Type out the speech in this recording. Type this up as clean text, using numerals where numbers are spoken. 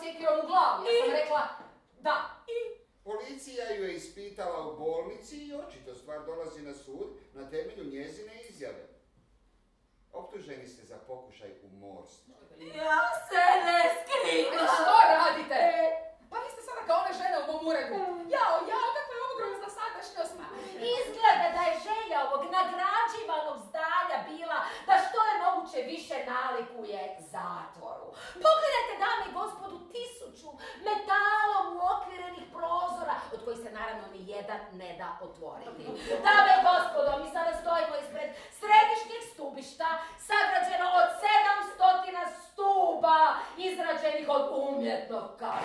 sjekirom u glavu. Ja sam rekla da. Policija ju je ispitala u bolnici i očito stvar dolazi na sud na temelju njezine izjave. Optuženi ste za pokušaj umorstva. Ja se ne skrivam. Što radite? Pa vi ste sada kao one žene u mom uredu. Jao, kakva je ovo grozna sadašnjost. Izgleda da je želja ovog nagrađivanog zdanja bila da što je moguće više nalikuje zatvoru. Pogledajte, dame i gospodu, 1000 metalom uokvirenih prozora, od kojih se naravno ni jedan ne da otvoriti. Dame i gospodo, mi sada stojimo ispred središnjeg stubišta, sagrađeno od 700 stuba, izrađenih od umjetnog kamena.